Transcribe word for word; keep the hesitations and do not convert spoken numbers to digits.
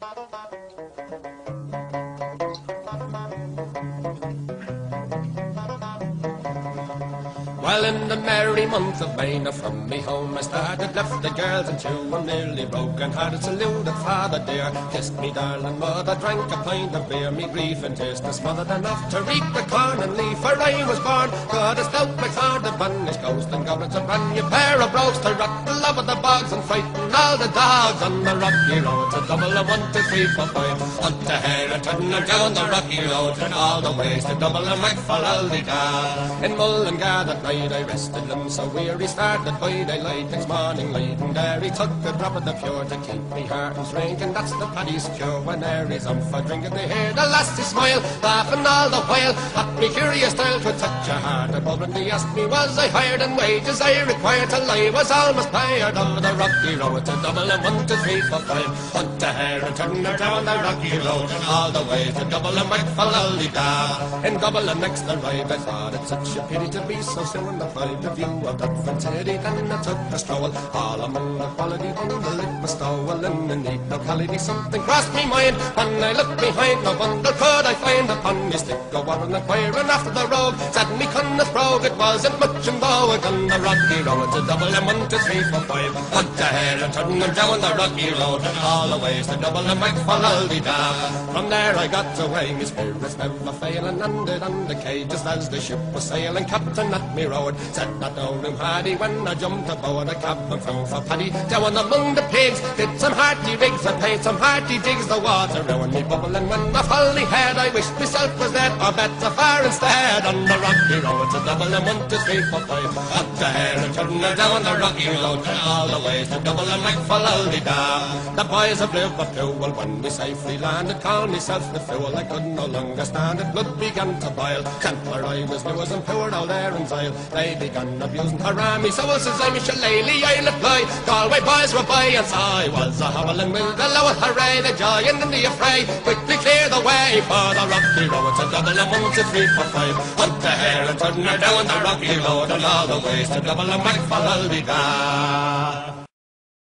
Well, in the merry month of May, now from me home I started, left the girls in Tuam, nearly broken-hearted, saluted father dear, kissed me darling mother, drank a pint of beer, me grief and tears to smothered enough to reap the corn and leaf, for I was born, got a stout McFarlane, the banish, ghost and goblins, a brand new pair of brogues to rattle over the bogs and frighten all the dogs on the rocky road, to double a one, two, three, four, five, up to Hare, turning down the rocky road, and all the ways to double a might follol the dog. In Mullingar that night I rested and so weary, started by daylight next morning light, and there he took a drop of the pure to keep me heart and drink, and that's the paddy's cure. When there he's on for drinking, they hear the lassie smile, laughing all the while at me curious style to touch a heart above, and he asked me was I hired and wages I required till I was almost tired of the rocky road, to double and one, two, three, four, five, hunt a hare and turn her down the rocky road, and all the way to double and might follol the da. In double and next arrived I thought it such a pity to be so soon the five the view of that city, then I took a stroll all among the quality on the lip was stowel in the neat locality. Something crossed me mind when I looked behind, no bundle could I find upon me stick a warren inquiring after the rogue, said me cunneth brogue it wasn't much in vogue on the rocky road, to double and one, two, three, four, five, hunt a hare and turn them down the rocky road, and all the ways to double and might follol the da. From there I got away, me spirits never failing, landed on the quay just as the ship was sailing. Captain at me road said that no room had he when I jumped aboard a cabin from for Paddy. Down among the pigs, did some hearty rigs and paid some hearty digs, the water round me bubbling when I fully had. I wished myself was dead or better far instead, on the rocky road to double and one, two, three, four, five, up the Hare and turn her down the rocky road, and all the ways to double and make follol the da. The boys of Liverpool, when we safely landed, called myself the fool. I could no longer stand it, blood began to boil. Templar I was new as and poured all there in Zyle. They began abusing her me, so says I, Shillelagh, I'll apply. Galway boys were by, and so I was a hobbling with the lower hooray, the giant in the affray. Quickly clear the way for the rocky road, to double and one, two, three, four, five, hunt the hare and turn her down the rocky road, and all the ways to double and make follol the da.